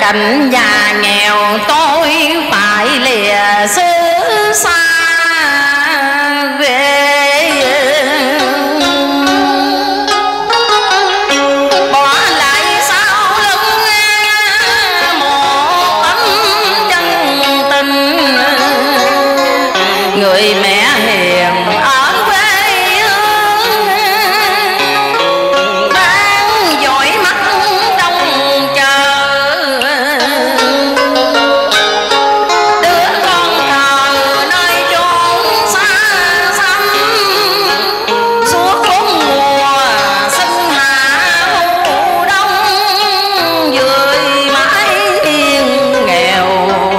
cảnh nhà nghèo tôi phải lìa xứ xa về. Người mẹ hiền ở quê hương đang dõi mắt đông chờ, đứa con thờ nơi chốn xa xăm suốt bốn mùa xuân hạ thu đông dưới mái hiên nghèo.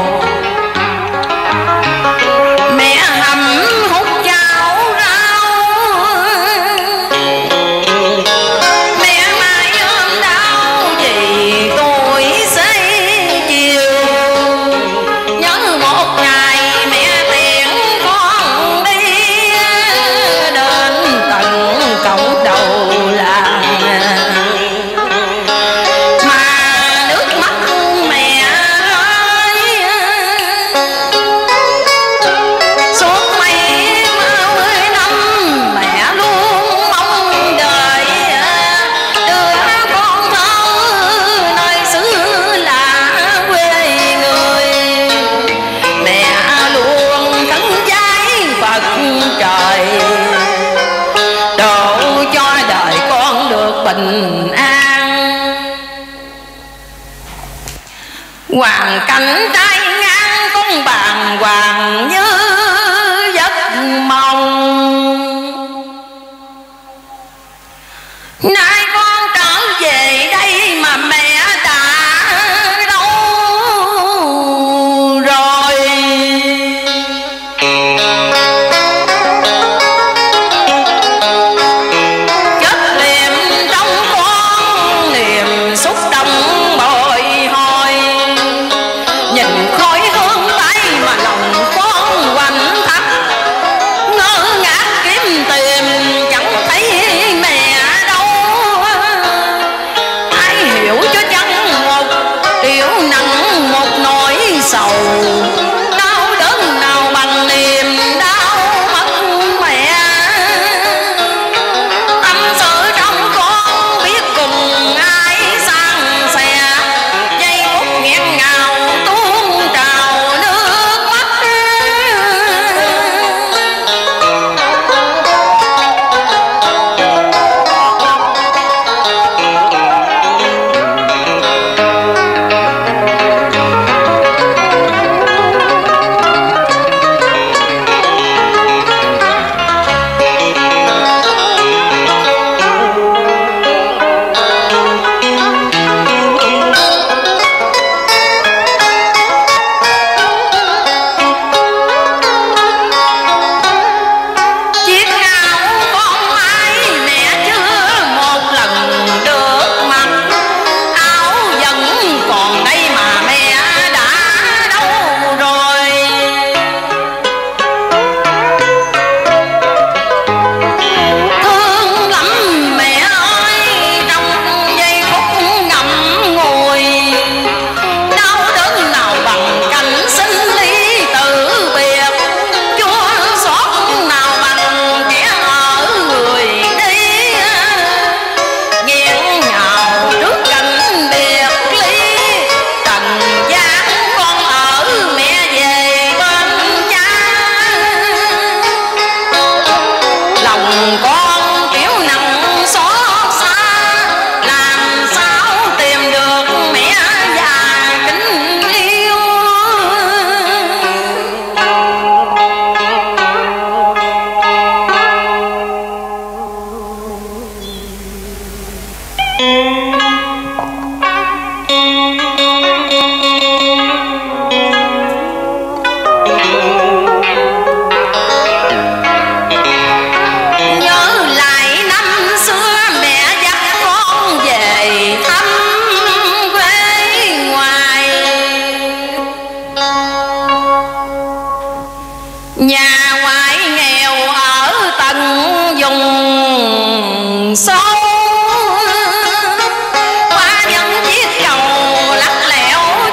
Bình an hoàn cảnh trái ngang con bàng hoàng như giấc mộng. Nay con trở về đây mà mẹ đã đâu rồi. Xúc động bồi hồi nhìn khói hương tay mà lòng con quạnh thắt, ngơ ngác kiếm tìm chẳng thấy mẹ đâu. Ai hiểu cho chẳng một điều nặng một nỗi sầu, đau đớn nào bằng niềm đau mất mẹ. Tâm sự trong con biết cùng ai sang xe, giây phút nghẹn ngào tuôn trào nước mắt. Nhà ngoại nghèo ở tận vùng sâu, qua những chiếc cầu lắc lẻo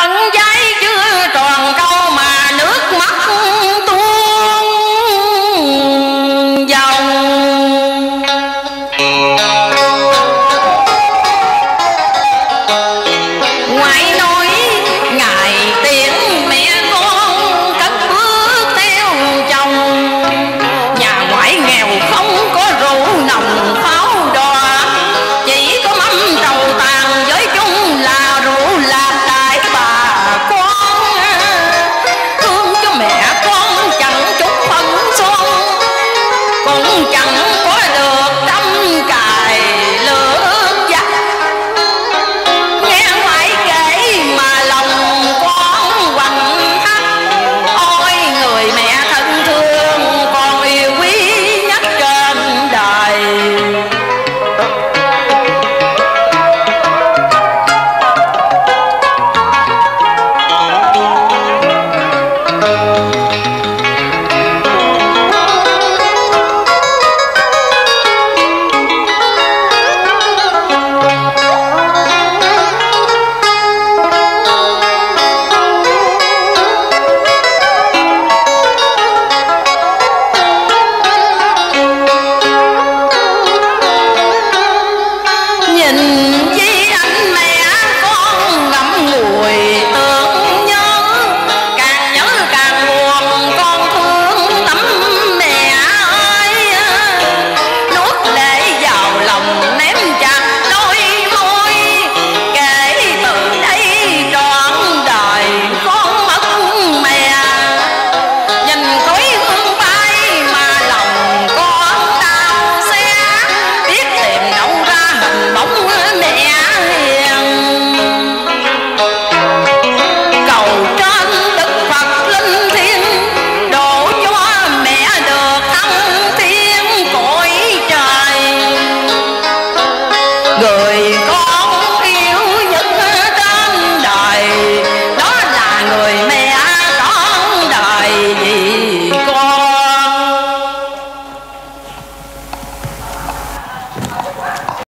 ân giấy chưa tròn câu mà nước mắt tuôn dòng. Ngoại nói ngài tiễn mẹ con cất bước theo chồng, nhà ngoại nghèo không có rượu nồng pháo đòa, chỉ có mâm trầu tàn với chung là rượu lạc đại bà con. Thương cho mẹ con chẳng chút phấn son, cũng chẳng có được đâm cài lửa giặc. Nghe ngoại kể mà lòng con quặn thắt, ôi người mẹ thân thương con yêu quý nhất trên đời. Nhìn với anh mẹ con ngậm ngùi tưởng nhớ, càng nhớ càng buồn con thương tấm mẹ ơi. Nuốt lệ vào lòng ném chặt đôi môi, kể từ đây trọn đời con mất mẹ. Nhìn khói hương bay mà lòng con đau xé, biết tìm đâu ra hình bóng mẹ hiền. Cầu trên Đức Phật linh thiêng, độ cho mẹ được thăng thiên cõi trời. Người con yêu nhất trên đời, đó là người mẹ trọn đời vì con.